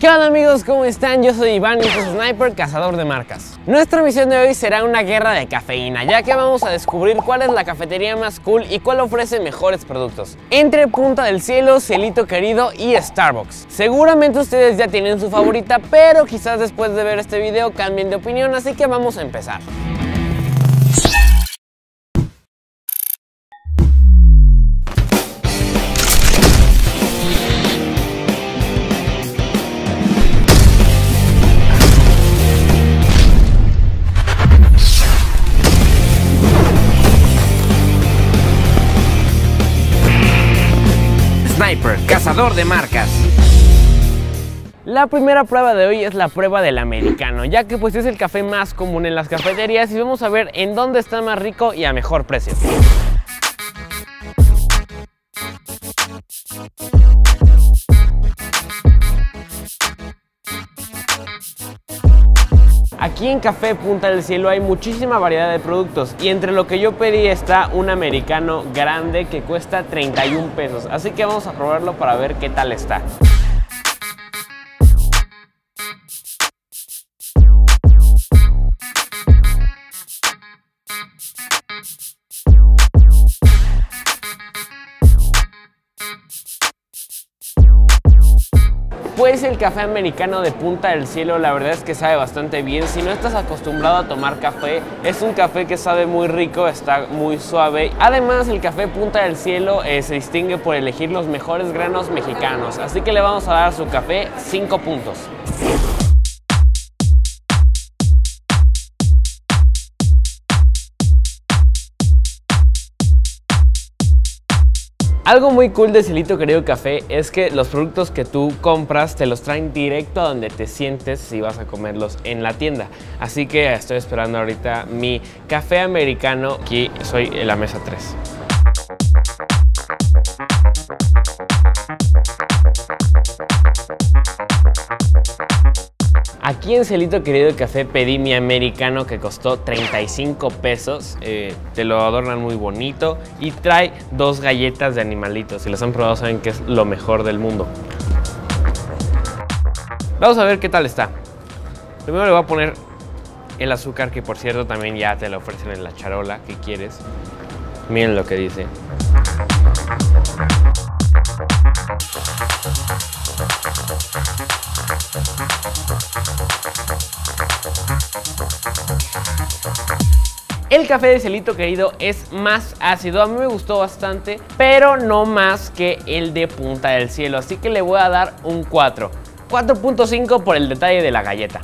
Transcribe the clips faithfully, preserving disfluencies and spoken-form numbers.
¿Qué onda amigos? ¿Cómo están? Yo soy Iván y esto es Sniper, cazador de marcas. Nuestra misión de hoy será una guerra de cafeína, ya que vamos a descubrir cuál es la cafetería más cool y cuál ofrece mejores productos. Entre Punta del Cielo, Cielito Querido y Starbucks. Seguramente ustedes ya tienen su favorita, pero quizás después de ver este video cambien de opinión, así que vamos a empezar. Sniper, cazador de marcas. La primera prueba de hoy es la prueba del americano, ya que pues es el café más común en las cafeterías y vamos a ver en dónde está más rico y a mejor precio. Aquí en Café Punta del Cielo hay muchísima variedad de productos y entre lo que yo pedí está un americano grande que cuesta treinta y un pesos, así que vamos a probarlo para ver qué tal está. Pues el café americano de Punta del Cielo la verdad es que sabe bastante bien. Si no estás acostumbrado a tomar café, es un café que sabe muy rico, está muy suave. Además el café Punta del Cielo eh, se distingue por elegir los mejores granos mexicanos, así que le vamos a dar a su café cinco puntos. Algo muy cool de Cielito Querido Café es que los productos que tú compras te los traen directo a donde te sientes si vas a comerlos en la tienda. Así que estoy esperando ahorita mi café americano. Aquí soy en la mesa tres. Aquí en Cielito Querido Café pedí mi americano que costó treinta y cinco pesos, eh, te lo adornan muy bonito y trae dos galletas de animalitos. Si las han probado saben que es lo mejor del mundo. Vamos a ver qué tal está. Primero le voy a poner el azúcar, que por cierto también ya te lo ofrecen en la charola que quieres. Miren lo que dice. El café de Cielito Querido es más ácido, a mí me gustó bastante, pero no más que el de Punta del Cielo, así que le voy a dar un cuatro. cuatro punto cinco por el detalle de la galleta.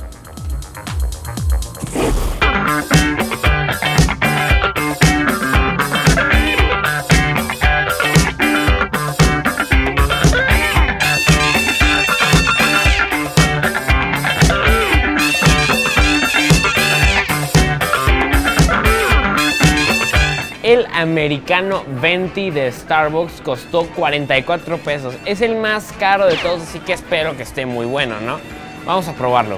El americano venti de Starbucks costó cuarenta y cuatro pesos. Es el más caro de todos, así que espero que esté muy bueno, ¿no? Vamos a probarlo.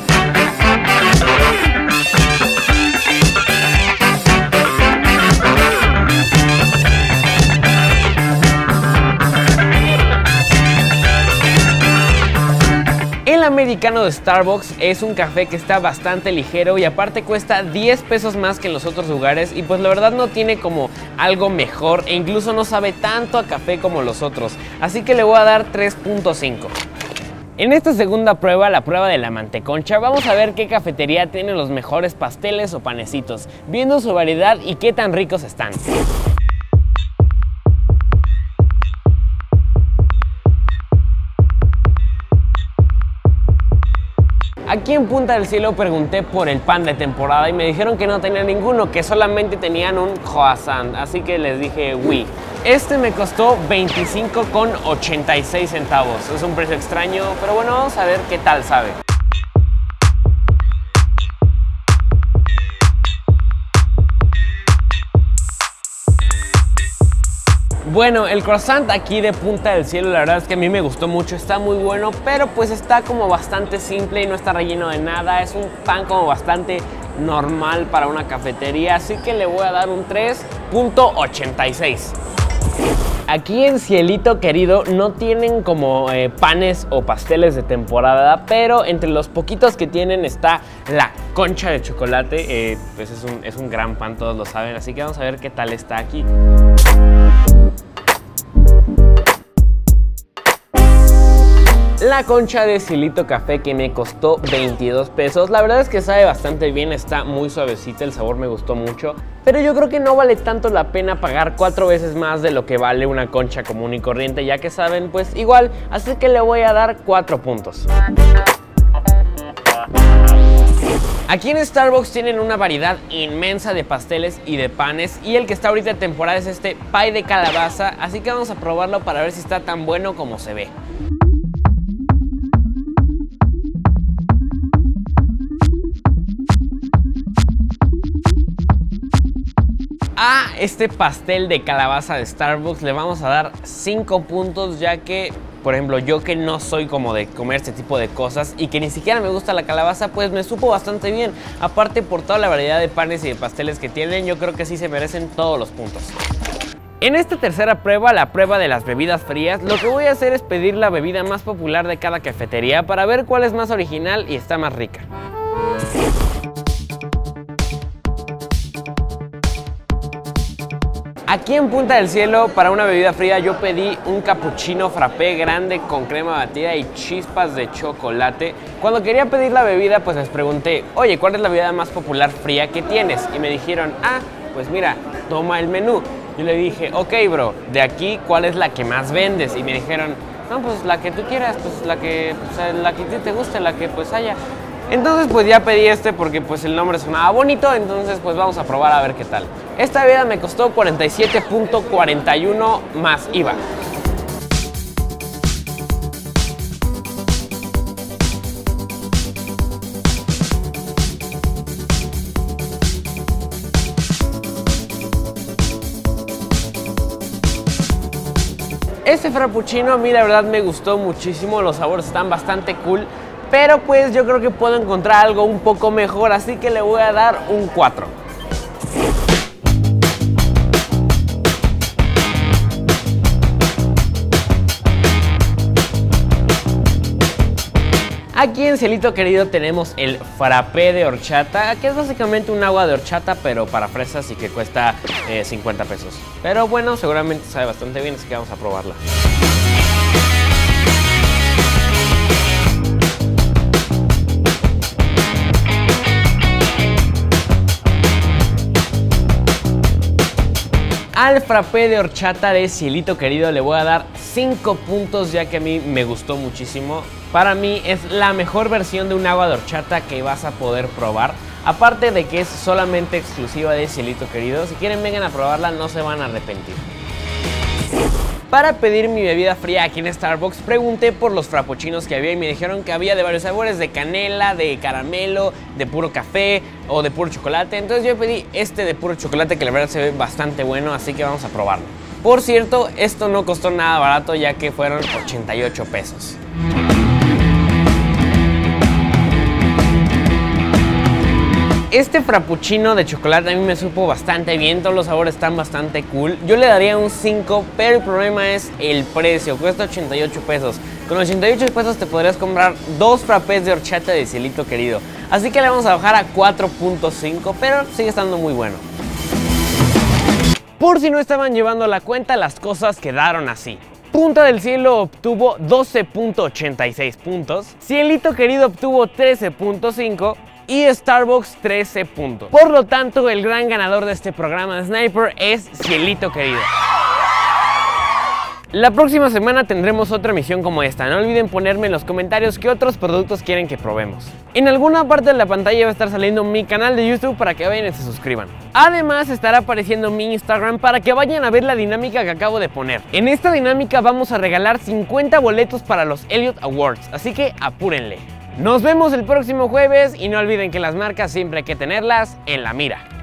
El americano de Starbucks es un café que está bastante ligero y aparte cuesta diez pesos más que en los otros lugares y pues la verdad no tiene como algo mejor e incluso no sabe tanto a café como los otros, así que le voy a dar tres punto cinco. En esta segunda prueba, la prueba de la manteconcha, vamos a ver qué cafetería tiene los mejores pasteles o panecitos, viendo su variedad y qué tan ricos están. Aquí en Punta del Cielo pregunté por el pan de temporada y me dijeron que no tenía ninguno, que solamente tenían un croissant, así que les dije oui. Este me costó veinticinco con ochenta y seis centavos, es un precio extraño, pero bueno, vamos a ver qué tal sabe. Bueno, el croissant aquí de Punta del Cielo la verdad es que a mí me gustó mucho, está muy bueno, pero pues está como bastante simple y no está relleno de nada, es un pan como bastante normal para una cafetería, así que le voy a dar un tres punto ochenta y seis. Aquí en Cielito Querido no tienen como eh, panes o pasteles de temporada, pero entre los poquitos que tienen está la concha de chocolate. Eh, pues es un, es un gran pan, todos lo saben, así que vamos a ver qué tal está aquí. La concha de Cielito Café, que me costó veintidós pesos. La verdad es que sabe bastante bien, está muy suavecita, el sabor me gustó mucho. Pero yo creo que no vale tanto la pena pagar cuatro veces más de lo que vale una concha común y corriente, ya que saben, pues igual, así que le voy a dar cuatro puntos. Aquí en Starbucks tienen una variedad inmensa de pasteles y de panes, y el que está ahorita en temporada es este pie de calabaza, así que vamos a probarlo para ver si está tan bueno como se ve. A este pastel de calabaza de Starbucks le vamos a dar cinco puntos, ya que, por ejemplo, yo que no soy como de comer este tipo de cosas y que ni siquiera me gusta la calabaza, pues me supo bastante bien. Aparte, por toda la variedad de panes y de pasteles que tienen, yo creo que sí se merecen todos los puntos. En esta tercera prueba, la prueba de las bebidas frías, lo que voy a hacer es pedir la bebida más popular de cada cafetería para ver cuál es más original y está más rica. Aquí en Punta del Cielo, para una bebida fría, yo pedí un cappuccino frappé grande con crema batida y chispas de chocolate. Cuando quería pedir la bebida, pues les pregunté, oye, ¿cuál es la bebida más popular fría que tienes? Y me dijeron, ah, pues mira, toma el menú. Yo le dije, ok, bro, de aquí, ¿cuál es la que más vendes? Y me dijeron, no, pues la que tú quieras, pues la que, pues, la que te guste, la que pues haya. Entonces pues ya pedí este porque pues el nombre sonaba bonito, entonces pues vamos a probar a ver qué tal. Esta bebida me costó cuarenta y siete punto cuarenta y uno más I V A. Este frappuccino a mí la verdad me gustó muchísimo, los sabores están bastante cool. Pero pues yo creo que puedo encontrar algo un poco mejor, así que le voy a dar un cuatro. Aquí en Cielito Querido tenemos el frappé de horchata, que es básicamente un agua de horchata, pero para fresas y que cuesta eh, cincuenta pesos. Pero bueno, seguramente sabe bastante bien, así que vamos a probarla. Al frappé de horchata de Cielito Querido le voy a dar cinco puntos, ya que a mí me gustó muchísimo. Para mí es la mejor versión de un agua de horchata que vas a poder probar. Aparte de que es solamente exclusiva de Cielito Querido, si quieren vengan a probarla, no se van a arrepentir. Para pedir mi bebida fría aquí en Starbucks, pregunté por los frappuccinos que había y me dijeron que había de varios sabores, de canela, de caramelo, de puro café o de puro chocolate. Entonces yo pedí este de puro chocolate, que la verdad se ve bastante bueno, así que vamos a probarlo. Por cierto, esto no costó nada barato, ya que fueron ochenta y ocho pesos. Este frappuccino de chocolate a mí me supo bastante bien, todos los sabores están bastante cool. Yo le daría un cinco, pero el problema es el precio, cuesta ochenta y ocho pesos. Con ochenta y ocho pesos te podrías comprar dos frappés de horchata de Cielito Querido. Así que le vamos a bajar a cuatro punto cinco, pero sigue estando muy bueno. Por si no estaban llevando la cuenta, las cosas quedaron así. Punta del Cielo obtuvo doce punto ochenta y seis puntos, Cielito Querido obtuvo trece punto cinco y Starbucks trece puntos. Por lo tanto, el gran ganador de este programa de Sniper es Cielito Querido. La próxima semana tendremos otra misión como esta. No olviden ponerme en los comentarios qué otros productos quieren que probemos. En alguna parte de la pantalla va a estar saliendo mi canal de YouTube para que vayan y se suscriban. Además estará apareciendo mi Instagram para que vayan a ver la dinámica que acabo de poner. En esta dinámica vamos a regalar cincuenta boletos para los Elliott Awards, así que apúrenle. Nos vemos el próximo jueves y no olviden que las marcas siempre hay que tenerlas en la mira.